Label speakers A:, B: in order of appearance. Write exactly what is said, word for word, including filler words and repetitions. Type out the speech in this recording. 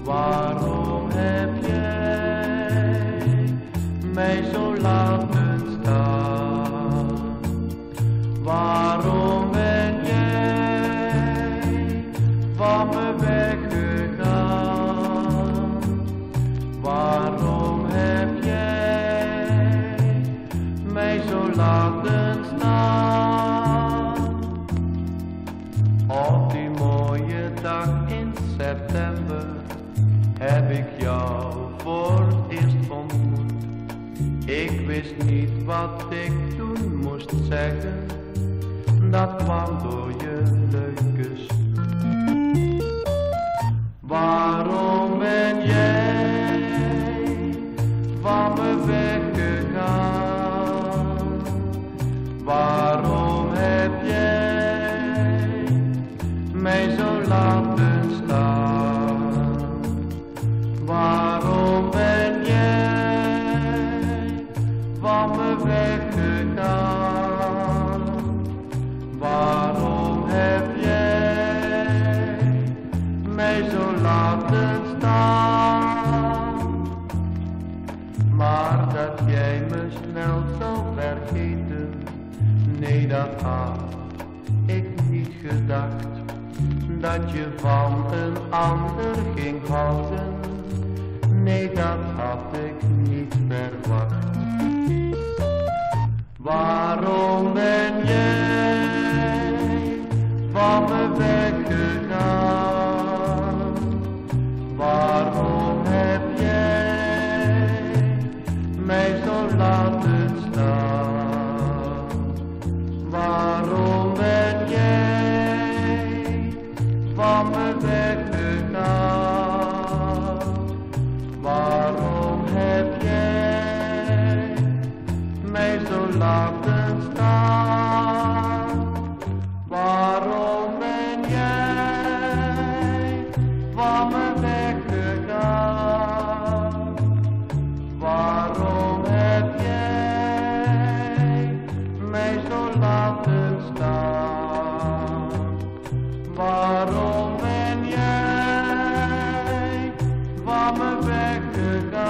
A: Waarom heb jij mij zo laten staan? Waarom ben jij van me weggegaan? Waarom heb jij mij zo laten staan? Op die mooie dag in september heb ik jou voor het eerst ontmoet. Ik wist niet wat ik toen moest zeggen, dat kwam door je leuke stoet. Waarom ben jij van me weggegaan? Waarom heb jij mij zo laten staan? Waarom ben jij van me weggegaan? Waarom heb jij mij zo laten staan? Maar dat jij me snel zou vergeten, nee, dat had ik niet gedacht. Dat je van een ander ging houden, nee, dat had ik niet verwacht. Waarom ben jij van me weggegaan? Waarom heb jij mij zo laten staan? Waarom ben jij van me weggegaan? Waarom heb jij mij zo laten staan? Waarom ben jij van me weggegaan? Waarom heb jij mij zo laten staan? Waarom ben jij van me weggegaan?